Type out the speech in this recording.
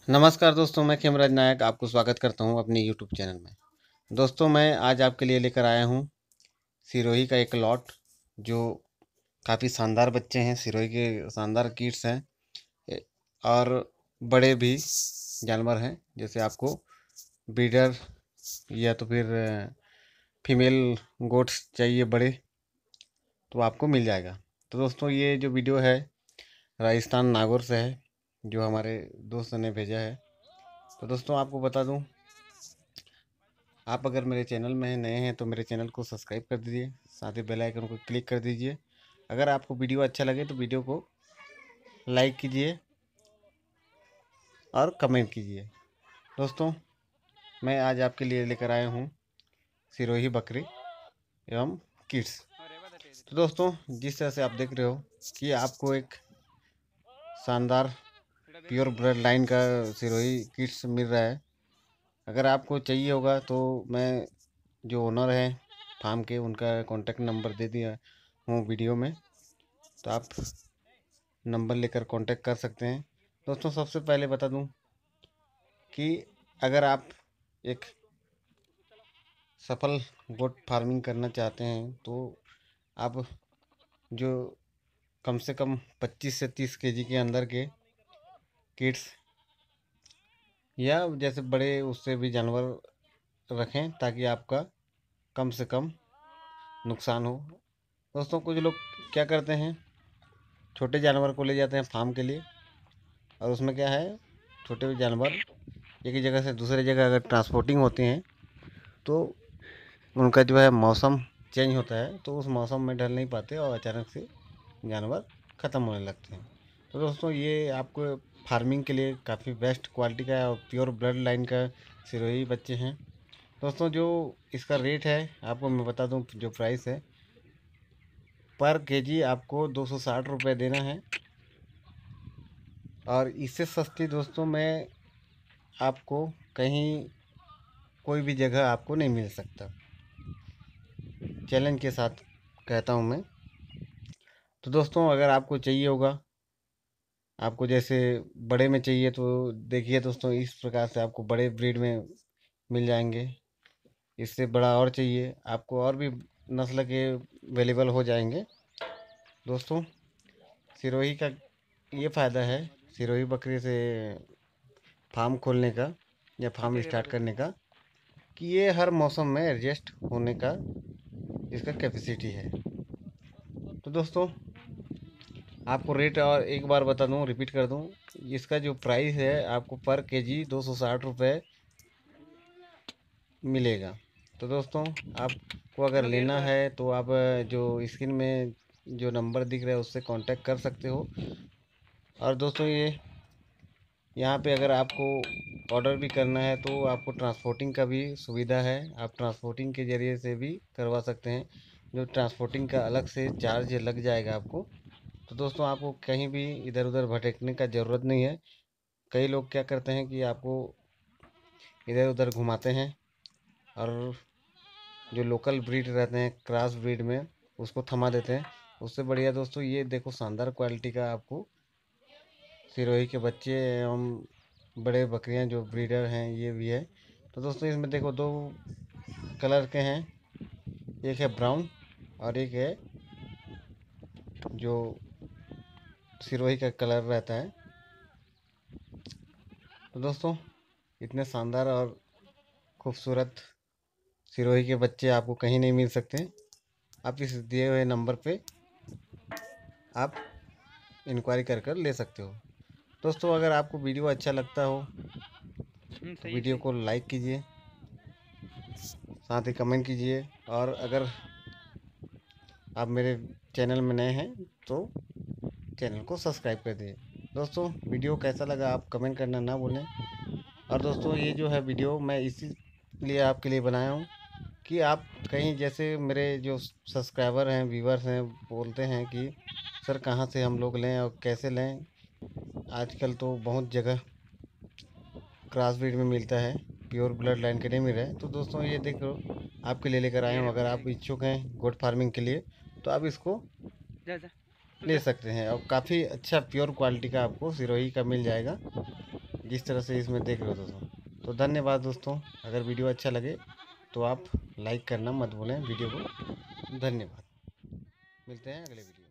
नमस्कार दोस्तों, मैं खेमराज नायक आपको स्वागत करता हूं अपने यूट्यूब चैनल में। दोस्तों, मैं आज आपके लिए लेकर आया हूं सिरोही का एक लॉट जो काफ़ी शानदार बच्चे हैं। सिरोही के शानदार किड्स हैं और बड़े भी जानवर हैं। जैसे आपको ब्रीडर या तो फिर फीमेल गोट्स चाहिए बड़े, तो आपको मिल जाएगा। तो दोस्तों, ये जो वीडियो है राजस्थान नागौर से है, जो हमारे दोस्त ने भेजा है। तो दोस्तों, आपको बता दूं, आप अगर मेरे चैनल में नए हैं तो मेरे चैनल को सब्सक्राइब कर दीजिए, साथ ही बेल आइकन को क्लिक कर दीजिए। अगर आपको वीडियो अच्छा लगे तो वीडियो को लाइक कीजिए और कमेंट कीजिए। दोस्तों, मैं आज आपके लिए लेकर आया हूँ सिरोही बकरी एवं किड्स। तो दोस्तों, जिस तरह से आप देख रहे हो कि आपको एक शानदार प्योर ब्लड लाइन का सिरोही किड्स मिल रहा है। अगर आपको चाहिए होगा तो मैं जो ओनर है फार्म के, उनका कॉन्टेक्ट नंबर दे दिया हूँ वीडियो में, तो आप नंबर लेकर कांटेक्ट कर सकते हैं। दोस्तों, सबसे पहले बता दूं कि अगर आप एक सफल गोट फार्मिंग करना चाहते हैं तो आप जो कम से कम 25 से 30 केजी के अंदर के किड्स या जैसे बड़े उससे भी जानवर रखें, ताकि आपका कम से कम नुकसान हो। दोस्तों, कुछ लोग क्या करते हैं, छोटे जानवर को ले जाते हैं फार्म के लिए, और उसमें क्या है, छोटे जानवर एक ही जगह से दूसरे जगह अगर ट्रांसपोर्टिंग होते हैं तो उनका जो है मौसम चेंज होता है, तो उस मौसम में ढल नहीं पाते और अचानक से जानवर ख़त्म होने लगते हैं। तो दोस्तों, ये आपको फार्मिंग के लिए काफ़ी बेस्ट क्वालिटी का और प्योर ब्लड लाइन का सिरोही बच्चे हैं। दोस्तों, जो इसका रेट है आपको मैं बता दूं, जो प्राइस है पर केजी आपको 260 रुपये देना है। और इससे सस्ती दोस्तों मैं आपको कहीं कोई भी जगह आपको नहीं मिल सकता, चैलेंज के साथ कहता हूँ मैं। तो दोस्तों, अगर आपको चाहिए होगा, आपको जैसे बड़े में चाहिए तो देखिए दोस्तों, इस प्रकार से आपको बड़े ब्रीड में मिल जाएंगे। इससे बड़ा और चाहिए आपको, और भी नस्ल के अवेलेबल हो जाएंगे। दोस्तों, सिरोही का ये फ़ायदा है, सिरोही बकरी से फार्म खोलने का या फार्म स्टार्ट करने का, कि ये हर मौसम में एडजस्ट होने का इसका कैपेसिटी है। तो दोस्तों, आपको रेट और एक बार बता दूं, रिपीट कर दूं, इसका जो प्राइस है आपको पर केजी 260 रुपये मिलेगा। तो दोस्तों, आपको अगर लेना है तो आप जो स्क्रीन में जो नंबर दिख रहा है उससे कांटेक्ट कर सकते हो। और दोस्तों, ये यहाँ पे अगर आपको ऑर्डर भी करना है तो आपको ट्रांसपोर्टिंग का भी सुविधा है, आप ट्रांसपोर्टिंग के ज़रिए से भी करवा सकते हैं। जो ट्रांसपोर्टिंग का अलग से चार्ज लग जाएगा आपको। तो दोस्तों, आपको कहीं भी इधर उधर भटकने का ज़रूरत नहीं है। कई लोग क्या करते हैं कि आपको इधर उधर घुमाते हैं और जो लोकल ब्रीड रहते हैं क्रॉस ब्रीड में उसको थमा देते हैं। उससे बढ़िया दोस्तों, ये देखो शानदार क्वालिटी का आपको सिरोही के बच्चे एवं बड़े बकरियां जो ब्रीडर हैं ये भी है। तो दोस्तों, इसमें देखो दो कलर के हैं, एक है ब्राउन और एक है जो सिरोही का कलर रहता है। तो दोस्तों, इतने शानदार और खूबसूरत सिरोही के बच्चे आपको कहीं नहीं मिल सकते। आप इस दिए हुए नंबर पे आप इंक्वायरी कर ले सकते हो। दोस्तों, अगर आपको वीडियो अच्छा लगता हो तो वीडियो को लाइक कीजिए, साथ ही कमेंट कीजिए, और अगर आप मेरे चैनल में नए हैं तो चैनल को सब्सक्राइब कर दीजिए। दोस्तों, वीडियो कैसा लगा आप कमेंट करना ना भूलें। और दोस्तों, ये जो है वीडियो मैं इसीलिए आपके लिए बनाया हूँ कि आप कहीं, जैसे मेरे जो सब्सक्राइबर हैं, व्यूवर्स हैं, बोलते हैं कि सर कहाँ से हम लोग लें और कैसे लें। आजकल तो बहुत जगह क्रॉस ब्रीड में मिलता है, प्योर ब्लड लाइन के नहीं मिल रहा है। तो दोस्तों, ये देखो आपके लिए लेकर आए हूँ। अगर आप इच्छुक हैं गोट फार्मिंग के लिए तो आप इसको ले सकते हैं, और काफ़ी अच्छा प्योर क्वालिटी का आपको सिरोही का मिल जाएगा। जिस तरह से इसमें देख रहे हो दोस्तों। तो धन्यवाद दोस्तों, अगर वीडियो अच्छा लगे तो आप लाइक करना मत भूलें वीडियो को। धन्यवाद, मिलते हैं अगले वीडियो।